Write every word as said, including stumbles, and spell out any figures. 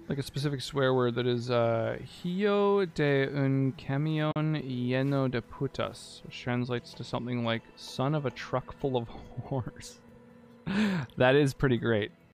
like a specific swear word that is uh, Hijo de un camión lleno de putas, which translates to something like son of a truck full of whores. That is pretty great.